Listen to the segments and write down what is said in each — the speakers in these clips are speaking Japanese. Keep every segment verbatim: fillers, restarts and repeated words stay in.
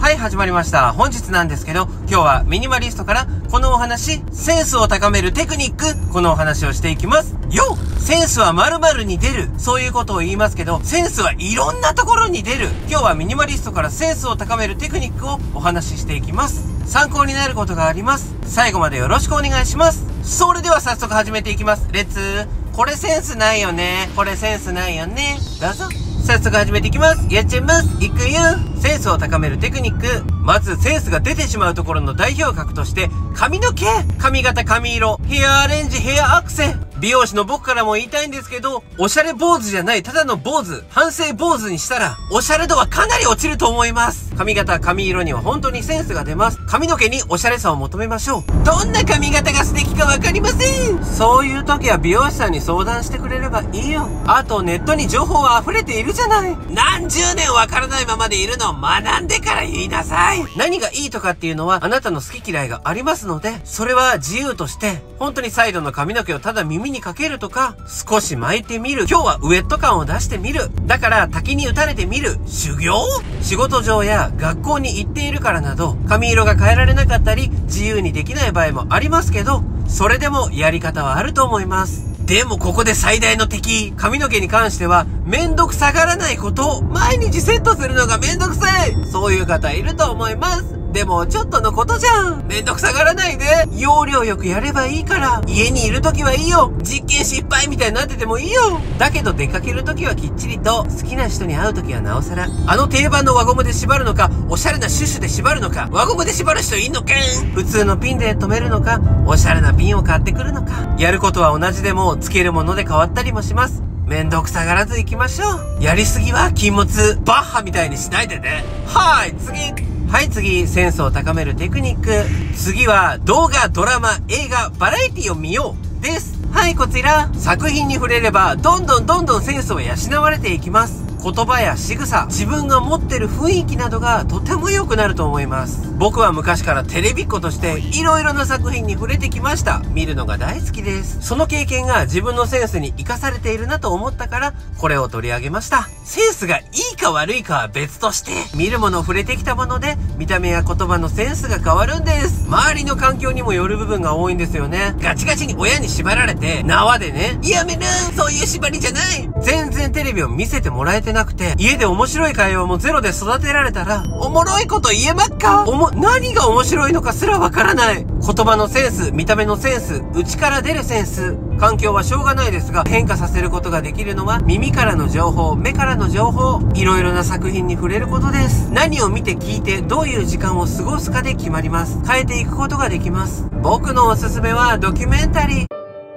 はい、始まりました。本日なんですけど、今日はミニマリストからこのお話、センスを高めるテクニック、このお話をしていきます。よっ！センスは〇〇に出る。そういうことを言いますけど、センスはいろんなところに出る。今日はミニマリストからセンスを高めるテクニックをお話ししていきます。参考になることがあります。最後までよろしくお願いします。それでは早速始めていきます。レッツ。これセンスないよね。これセンスないよね。どうぞ。早速始めていきます。やっちゃいます。いくよ。センスを高めるテクニック。まずセンスが出てしまうところの代表格として、髪の毛、髪型、髪色、ヘアアレンジ、ヘアアクセ。美容師の僕からも言いたいんですけど、おしゃれ坊主じゃない、ただの坊主、反省坊主にしたら、おしゃれ度はかなり落ちると思います。髪型、髪色には本当にセンスが出ます。髪の毛におしゃれさを求めましょう。どんな髪型が素敵かわかりません。そういう時は美容師さんに相談してくれればいいよ。あとネットに情報は溢れているじゃない。何十年わからないままでいるのを学んでから言いなさい。何がいいとかっていうのはあなたの好き嫌いがありますので、それは自由として、本当にサイドの髪の毛をただ耳にかけるとか、少し巻いてみる。今日はウエット感を出してみる。だから滝に打たれてみる。修行？仕事上や学校に行っているからなど、髪色が変えられなかったり、自由にできない場合もありますけど、それでもやり方はあると思います。でもここで最大の敵、髪の毛に関しては、めんどくさがらないこと。毎日セットするのがめんどくさい。そういう方いると思います。でもちょっとのことじゃん。めんどくさがらないで。要領よくやればいいから。家にいるときはいいよ。実験失敗みたいになっててもいいよ。だけど出かけるときはきっちりと、好きな人に会うときはなおさら。あの定番の輪ゴムで縛るのか、おしゃれなシュシュで縛るのか、輪ゴムで縛る人いんのかん。普通のピンで留めるのか、おしゃれなピンを買ってくるのか。やることは同じでも、つけるもので変わったりもします。めんどくさがらず行きましょう。やりすぎは禁物。バッハみたいにしないでね。はーい、次。はい、次、センスを高めるテクニック。次は、動画、ドラマ、映画、バラエティを見よう。です。はい、こちら。作品に触れれば、どんどんどんどんセンスを養われていきます。言葉や仕草、自分が持ってる雰囲気などがとても良くなると思います。僕は昔からテレビっ子としていろいろな作品に触れてきました。見るのが大好きです。その経験が自分のセンスに活かされているなと思ったから、これを取り上げました。センスがいいか悪いかは別として、見るもの触れてきたもので、見た目や言葉のセンスが変わるんです。周りの環境にもよる部分が多いんですよね。ガチガチに親に縛られて、縄でね、やめな、そういう縛りじゃない。全然テレビを見せてもらえてなくて、家で面白い会話もゼロで育てられたら、おもろいこと言えまっか？おも、何が面白いのかすらわからない。言葉のセンス、見た目のセンス、内から出るセンス。環境はしょうがないですが、変化させることができるのは、耳からの情報、目からの情報、いろいろな作品に触れることです。何を見て聞いて、どういう時間を過ごすかで決まります。変えていくことができます。僕のおすすめは、ドキュメンタリー。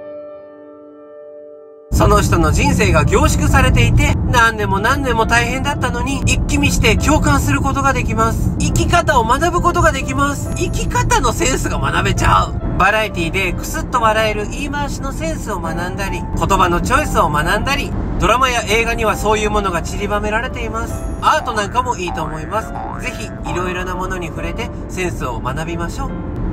その人の人生が凝縮されていて、何年も何年も大変だったのに、一気見して共感することができます。生き方を学ぶことができます。生き方のセンスが学べちゃう。バラエティでクスッと笑える言い回しのセンスを学んだり、言葉のチョイスを学んだり、ドラマや映画にはそういうものが散りばめられています。アートなんかもいいと思います。ぜひ、いろいろなものに触れて、センスを学びましょう。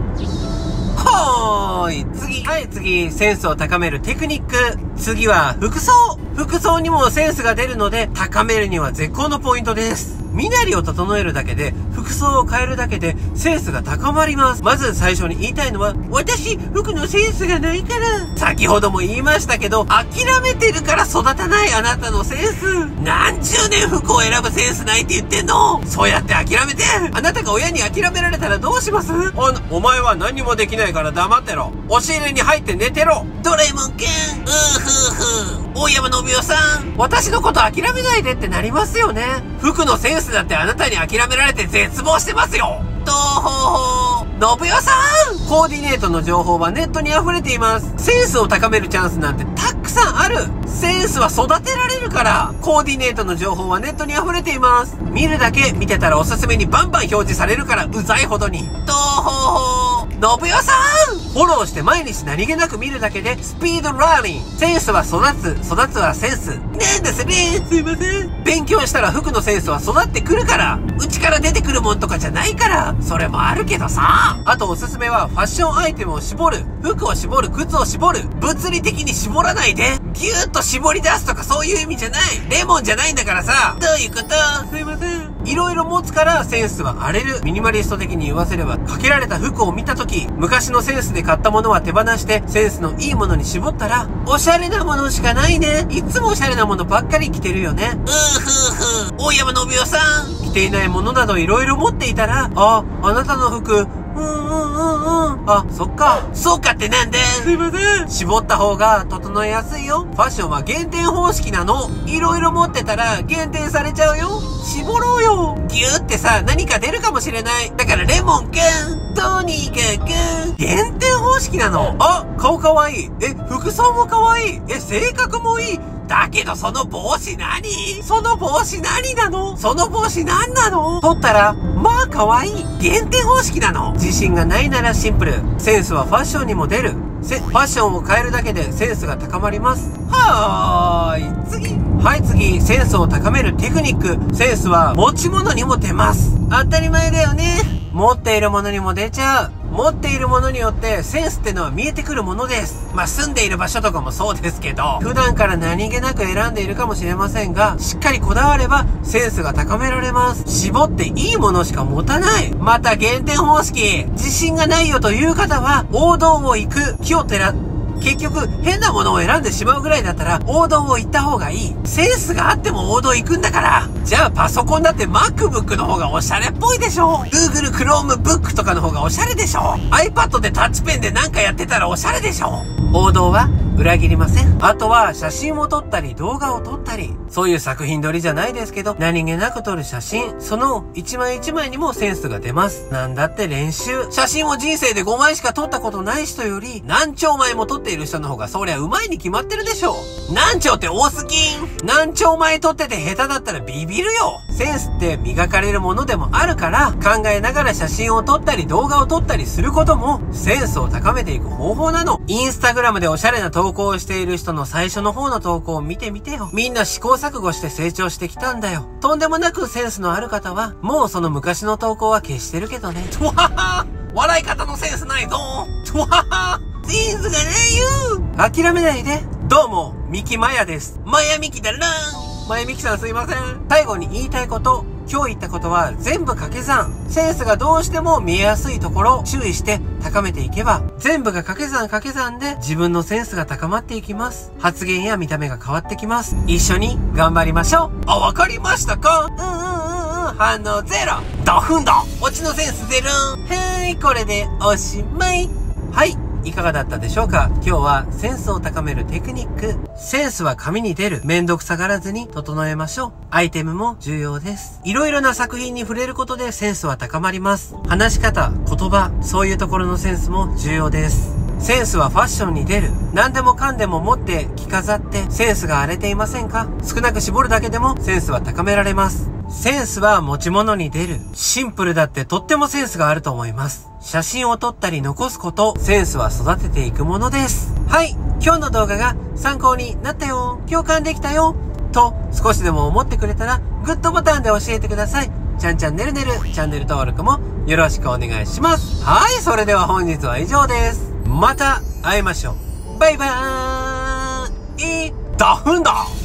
ほーい、次。はい、次、センスを高めるテクニック。次は、服装。服装にもセンスが出るので、高めるには絶好のポイントです。身なりを整えるだけで、服装を変えるだけで、センスが高まります。まず最初に言いたいのは、私、服のセンスがないから。先ほども言いましたけど、諦めてるから育たないあなたのセンス。何十年服を選ぶセンスないって言ってんの？そうやって諦めて。あなたが親に諦められたらどうします？お、お前は何もできないから黙ってろ。押し入れに入って寝てろ。ドラえもんくん、うーふーふー。大山信代さん、私のこと諦めないでってなりますよね。服のセンスだってあなたに諦められて絶望してますよ。とほほー。信代さん、コーディネートの情報はネットに溢れています。センスを高めるチャンスなんてたくさんある。センスは育てられるから。コーディネートの情報はネットに溢れています。見るだけ見てたらおすすめにバンバン表示されるからうざいほどに。とほほー。信代さん、フォローして毎日何気なく見るだけでスピードラーニング。センスは育つ、育つはセンス。なんだそれ、すいません。勉強したら服のセンスは育ってくるから。内から出てくるもんとかじゃないから。それもあるけどさ。あとおすすめはファッションアイテムを絞る。服を絞る、靴を絞る。物理的に絞らないで。ギューッと絞り出すとかそういう意味じゃない。レモンじゃないんだからさ。どういうこと？すいません。 いろいろ持つからセンスは荒れる。ミニマリスト的に言わせれば、かけられた服を見たとき、昔のセンスで買ったものは手放して、センスのいいものに絞ったら、おしゃれなものしかないね。いつもおしゃれなものばっかり着てるよね。うーふーふー、大山信代さん。着ていないものなどいろいろ持っていたら、あ、あなたの服、うんうんうんうん。あ、そっか。そうかってなんですいません。絞った方が整えやすいよ。ファッションは減点方式なの。いろいろ持ってたら減点されちゃうよ。絞ろうよ。ギューってさ、何か出るかもしれない。だからレモンくん、とにかく、減点方式なの。あ、顔かわいい。え、服装もかわいい。え、性格もいい。だけどその帽子何？その帽子何なの？その帽子何なの？取ったら、まあ可愛い。減点方式なの。自信がないならシンプル。センスはファッションにも出る。せ、ファッションを変えるだけでセンスが高まります。はーい、次。はい、次。センスを高めるテクニック。センスは持ち物にも出ます。当たり前だよね。持っているものにも出ちゃう。持っているものによってセンスってのは見えてくるものです。まあ、住んでいる場所とかもそうですけど、普段から何気なく選んでいるかもしれませんが、しっかりこだわればセンスが高められます。絞っていいものしか持たない。また減点方式。自信がないよという方は、王道を行く。気を照ら、結局、変なものを選んでしまうぐらいだったら、王道を行った方がいい。センスがあっても王道行くんだから。じゃあ、パソコンだって MacBook の方がおしゃれっぽいでしょ。Google Chromebook とかの方がおしゃれでしょ。iPad でタッチペンでなんかやってたらおしゃれでしょ。王道は裏切りません。あとは写真を撮ったり動画を撮ったり、そういう作品撮りじゃないですけど、何気なく撮る写真、その一枚一枚にもセンスが出ます。なんだって練習。写真を人生でごまいしか撮ったことない人より、何丁枚も撮っている人の方がそりゃ上手いに決まってるでしょ。何丁って多すぎん。何丁枚撮ってて下手だったらビビるよ。センスって磨かれるものでもあるから、考えながら写真を撮ったり動画を撮ったりすることも、センスを高めていく方法なの。インスタグラムでおしゃれな投稿をしている人の最初の方の投稿を見てみてよ。みんな試行錯誤して成長してきたんだよ。とんでもなくセンスのある方は、もうその昔の投稿は消してるけどね。とわは笑い方のセンスないぞ。とわはセンスがないよ。諦めないで。どうも、ミキマヤです。マヤミキだな。マヤミキさんすいません。最後に言いたいこと。今日言ったことは全部掛け算。センスがどうしても見えやすいところを注意して高めていけば、全部が掛け算掛け算で自分のセンスが高まっていきます。発言や見た目が変わってきます。一緒に頑張りましょう。あ、わかりましたか？うんうんうんうん。反応ゼロ。ドフンド。オチのセンスゼロ。はーい、これでおしまい。はい。いかがだったでしょうか？今日はセンスを高めるテクニック。センスは紙に出る。めんどくさがらずに整えましょう。アイテムも重要です。いろいろな作品に触れることでセンスは高まります。話し方、言葉、そういうところのセンスも重要です。センスはファッションに出る。何でもかんでも持って着飾ってセンスが荒れていませんか？少なく絞るだけでもセンスは高められます。センスは持ち物に出る。シンプルだってとってもセンスがあると思います。写真を撮ったり残すこと、センスは育てていくものです。はい、今日の動画が参考になったよ、共感できたよ、と少しでも思ってくれたら、グッドボタンで教えてください。ちゃんちゃんねるねる、チャンネル登録もよろしくお願いします。はい、それでは本日は以上です。また会いましょう。バイバーイ。ダフンだ。